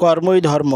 কর্মই ধর্ম।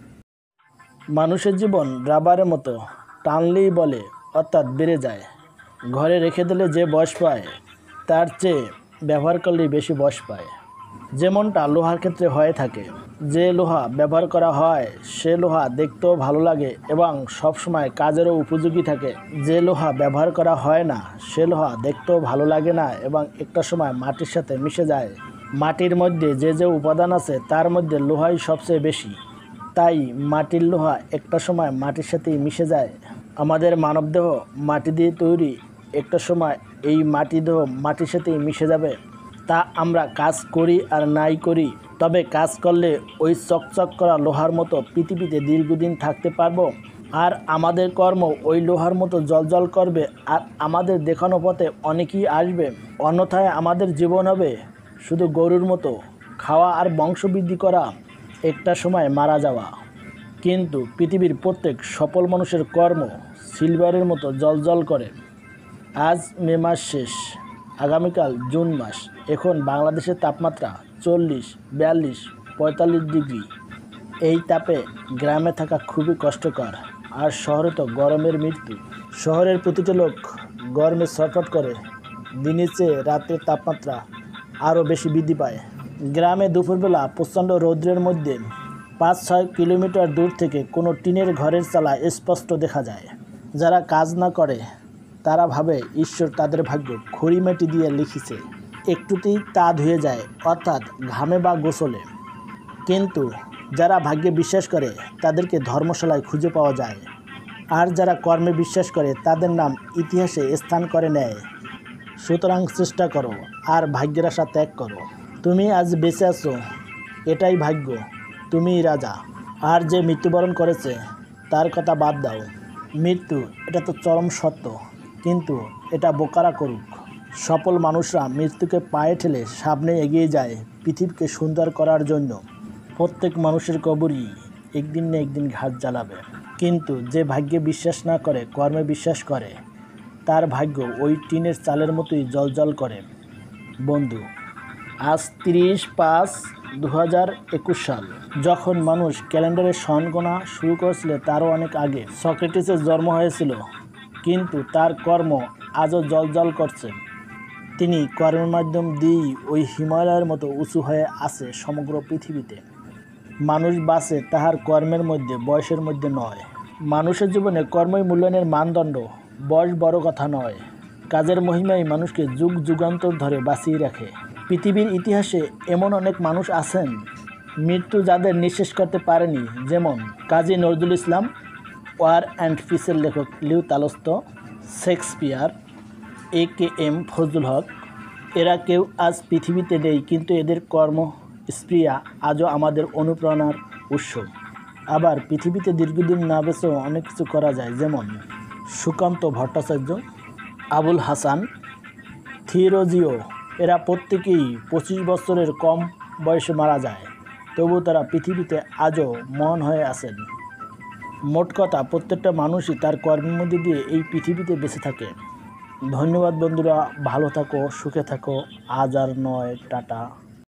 মানুষের জীবন রাবারের মতো, টানলেই বলে অর্থাৎ বেড়ে যায়। ঘরে রেখে দিলে যে বয়স পায় তার চেয়ে ব্যবহার করলেই বেশি বয়স পায়। যেমনটা লোহার ক্ষেত্রে হয়ে থাকে, যে লোহা ব্যবহার করা হয় সে লোহা দেখতেও ভালো লাগে এবং সবসময় কাজেরও উপযোগী থাকে। যে লোহা ব্যবহার করা হয় না সে লোহা দেখতেও ভালো লাগে না এবং একটা সময় মাটির সাথে মিশে যায়। মাটির মধ্যে যে যে উপাদান আছে তার মধ্যে লোহাই সবচেয়ে বেশি, তাই মাটির লোহা একটা সময় মাটির সাথেই মিশে যায়। আমাদের মানবদেহ মাটি দিয়ে তৈরি, একটা সময় এই মাটি দেহ মাটির সাথেই মিশে যাবে। তা আমরা কাজ করি আর নাই করি, তবে কাজ করলে ওই চকচক করা লোহার মতো পৃথিবীতে দীর্ঘদিন থাকতে পারবো। আর আমাদের কর্ম ওই লোহার মতো জ্বলজ্বল করবে আর আমাদের দেখানো পথে অনেকেই আসবে। অন্যথায় আমাদের জীবন হবে শুধু গরুর মতো খাওয়া আর বংশবৃদ্ধি করা, একটা সময় মারা যাওয়া। কিন্তু পৃথিবীর প্রত্যেক সফল মানুষের কর্ম সিলভারের মতো জ্বলজ্বল করে। আজ মে মাস শেষ, আগামীকাল জুন মাস। এখন বাংলাদেশের তাপমাত্রা 40, 42, 45 ডিগ্রি। এই তাপে গ্রামে থাকা খুবই কষ্টকর, আর শহরে তো গরমের মৃত্যু। শহরের প্রতিটি লোক গরমে ছটফট করে, দিনের চেয়ে রাতের তাপমাত্রা আরও বেশি বৃদ্ধি পায়। গ্রামে দুপুরবেলা প্রচণ্ড রৌদ্রের মধ্যে 5-6 কিলোমিটার দূর থেকে কোনো টিনের ঘরের চালা স্পষ্ট দেখা যায়। যারা কাজ না করে তারা ভাবে ঈশ্বর তাদের ভাগ্য খড়িমাটি দিয়ে লিখেছে, একটুতেই তা ধুয়ে যায়, অর্থাৎ ঘামে বা গোসলে। কিন্তু যারা ভাগ্যে বিশ্বাস করে তাদেরকে ধর্মশালায় খুঁজে পাওয়া যায়, আর যারা কর্মে বিশ্বাস করে তাদের নাম ইতিহাসে স্থান করে নেয়। সুতরাং চেষ্টা করো আর ভাগ্যের আশা ত্যাগ করো। তুমি আজ বেঁচে আছো, এটাই ভাগ্য, তুমিই রাজা। আর যে মৃত্যুবরণ করেছে তার কথা বাদ দাও। মৃত্যু এটা তো চরম সত্য, কিন্তু এটা বোকারা করুক। সফল মানুষরা মৃত্যুকে পায়ে ঠেলে সামনে এগিয়ে যায় পৃথিবীকে সুন্দর করার জন্য। প্রত্যেক মানুষের কবরই একদিন না একদিন ঘাট জ্বালাবে, কিন্তু যে ভাগ্যে বিশ্বাস না করে কর্মে বিশ্বাস করে তার ভাগ্য ওই টিনের চালের মতোই জ্বলজ্বল করে। বন্ধু, আজ 30/5/2021 সাল। যখন মানুষ ক্যালেন্ডারে সন গোনা শুরু করেছিল তারও অনেক আগে সক্রেটিসের জন্ম হয়েছিল, কিন্তু তার কর্ম আজও জ্বলজ্বল করছে। তিনি কর্মের মাধ্যম দিয়েই ওই হিমালয়ের মতো উঁচু হয়ে আছে সমগ্র পৃথিবীতে। মানুষ বাঁচে তাহার কর্মের মধ্যে, বয়সের মধ্যে নয়। মানুষের জীবনে কর্মই মূল্যায়নের মানদণ্ড, বয়স বড় কথা নয়। কাজের মহিমাই মানুষকে যুগ যুগান্তর ধরে বাঁচিয়ে রাখে। পৃথিবীর ইতিহাসে এমন অনেক মানুষ আছেন মৃত্যু যাদের নিঃশেষ করতে পারেনি, যেমন কাজী নজরুল ইসলাম, ওয়ার অ্যান্ড পিসের লেখক Leo Tolstoy, Shakespeare, AKM Fazlul Huq. এরা কেউ আজ পৃথিবীতে নেই, কিন্তু এদের কর্মস্পৃহা আজও আমাদের অনুপ্রেরণার উৎস। আবার পৃথিবীতে দীর্ঘদিন না বেঁচেও অনেক কিছু করা যায়, যেমন সুকান্ত ভট্টাচার্য, আবুল হাসান, থিওডোজিও। এরা প্রত্যেকেই 25 বছরের কম বয়সে মারা যায়, তবু তারা পৃথিবীতে আজও মহান হয়ে আছেন। মোট কথা, প্রত্যেকটা মানুষই তার কর্মের মধ্যে দিয়ে এই পৃথিবীতে বেঁচে থাকে। ধন্যবাদ বন্ধুরা, ভালো থাকো, সুখে থাকো। আজ আর নয়, টাটা।